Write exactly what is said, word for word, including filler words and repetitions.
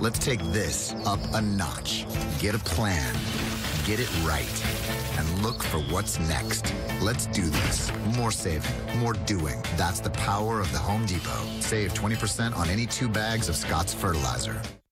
Let's take this up a notch. Get a plan. Get it right. And look for what's next. Let's do this. More saving, more doing. That's the power of the Home Depot. Save twenty percent on any two bags of Scott's fertilizer.